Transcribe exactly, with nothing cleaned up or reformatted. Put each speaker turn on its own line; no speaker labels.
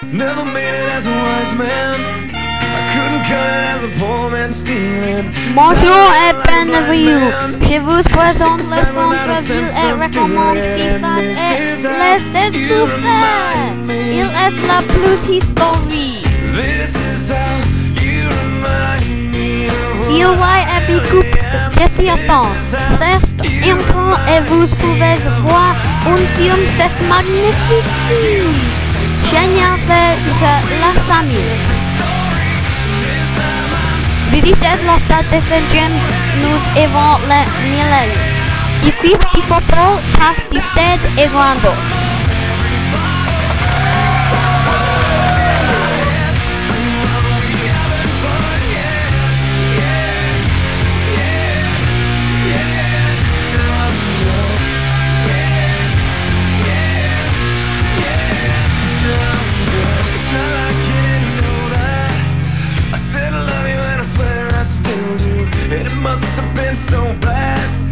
Never made it as a wise man. I couldn't cut it as a poor man stealing.
Bonjour et bienvenue. Je vous présente le centre-ville et recommande qui ça est laissez super. Il est la plus historique.
This is how you remind me of
Il y a des coupes de serpents. C'est entrant et vous pouvez voir un film, c'est magnifique. Génial de la famille. Visitez le stade de Saint-James, nous avons le millénaire. L'équipe de football passe du stade et grandos.
And it must have been so bad.